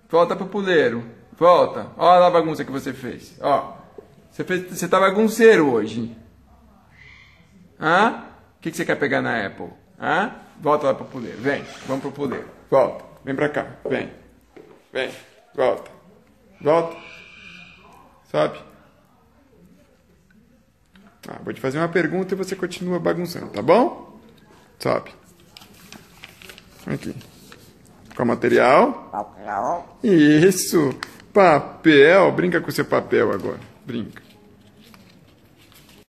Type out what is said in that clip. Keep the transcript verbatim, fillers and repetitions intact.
Volta pro puleiro. Volta. Olha lá a bagunça que você fez. Ó. Você, fez, você tá bagunceiro hoje. Hã? O que, que você quer pegar na Apple? Hã? Volta lá pro puleiro. Vem. Vamos pro puleiro. Volta. Vem pra cá. Vem. Vem. Volta. Volta. Sobe. Ah, vou te fazer uma pergunta e você continua bagunçando, tá bom? Sobe. Aqui. Qual material? Papel. Isso. Papel. Brinca com seu papel agora. Brinca.